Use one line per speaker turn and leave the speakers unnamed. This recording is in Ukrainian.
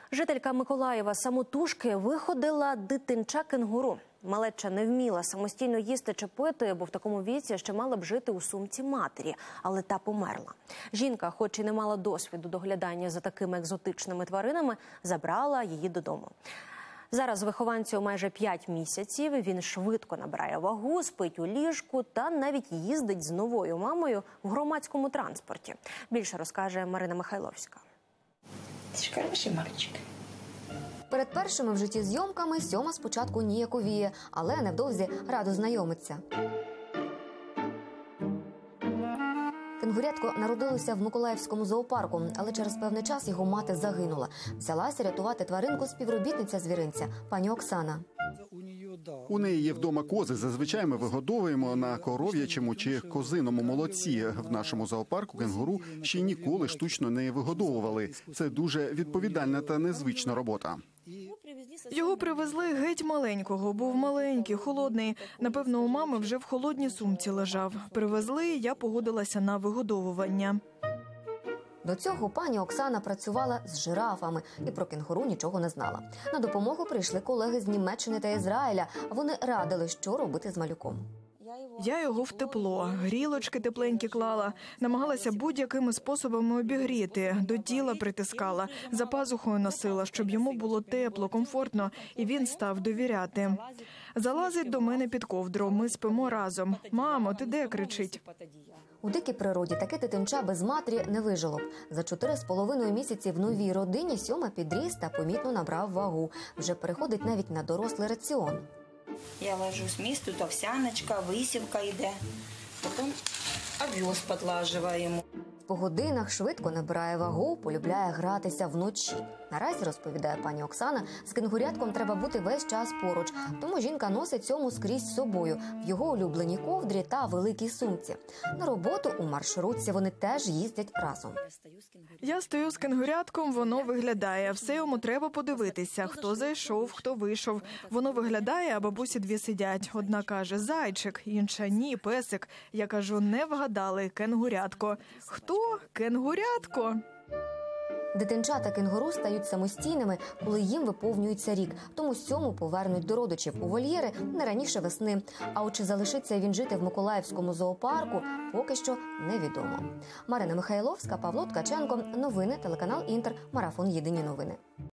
Жителька Миколаєва самотужки виходила дитинча-кенгуру. Малеча не вміла самостійно їсти чи пити, бо в такому віці ще мала б жити у сумці матері, але та померла. Жінка, хоч і не мала досвіду доглядання за такими екзотичними тваринами, забрала її додому. Зараз вихованцю майже 5 місяців, він швидко набирає вагу, спить у ліжку та навіть їздить з новою мамою в громадському транспорті. Більше розкаже Марина Михайловська.
Ти ж хороший мальчик.
Перед першими в житті зйомками Сьома спочатку ніяковіє, але невдовзі радо знайомиться. Кенгурятко народилося в Миколаївському зоопарку, але через певний час його мати загинула. Взялася рятувати тваринку співробітниця звіринця, пані Оксана.
У неї є вдома кози. Зазвичай ми вигодовуємо на коров'ячому чи козиному молоці. В нашому зоопарку кенгуру ще ніколи штучно не вигодовували. Це дуже відповідальна та незвична робота.
Його привезли геть маленького. Був маленький, холодний. Напевно, у мами вже в холодній сумці лежав. Привезли, я погодилася на вигодовування.
До цього пані Оксана працювала з жирафами і про кенгуру нічого не знала. На допомогу прийшли колеги з Німеччини та Ізраїля. Вони радили, що робити з малюком.
Я його в тепло, грілочки тепленькі клала, намагалася будь-якими способами обігріти, до тіла притискала, за пазухою носила, щоб йому було тепло, комфортно, і він став довіряти. Залазить до мене під ковдру, ми спимо разом. «Мамо, ти де?» – кричить.
У дикій природі таке дитинча без матері не вижило б. За 4,5 місяці в новій родині Сьома підріс та помітно набрав вагу. Вже переходить навіть на дорослий раціон.
Я ложусь місць, тут овсяночка, висівка йде, потім овес подлаживаю йому.
По годинах швидко набирає вагу, полюбляє гратися вночі. Наразі, розповідає пані Оксана, з кенгурятком треба бути весь час поруч, тому жінка носить Сьому скрізь з собою, в його улюбленій ковдрі та великій сумці. На роботу у маршрутці вони теж їздять разом.
Я стою з кенгурятком, воно виглядає. Все йому треба подивитися, хто зайшов, хто вийшов. Воно виглядає, а бабусі дві сидять. Одна каже «зайчик», інша «ні, песик». Я кажу «не вгадали, кенгурятко». Хто? Кенгурятко.
Дитинчата кенгуру стають самостійними, коли їм виповнюється рік. Тому Сьому повернуть до родичів у вольєри не раніше весни. А от чи залишиться він жити в Миколаївському зоопарку, поки що невідомо. Марина Михайловська, Павло Ткаченко. Новини, телеканал «Інтер», марафон «Єдині новини».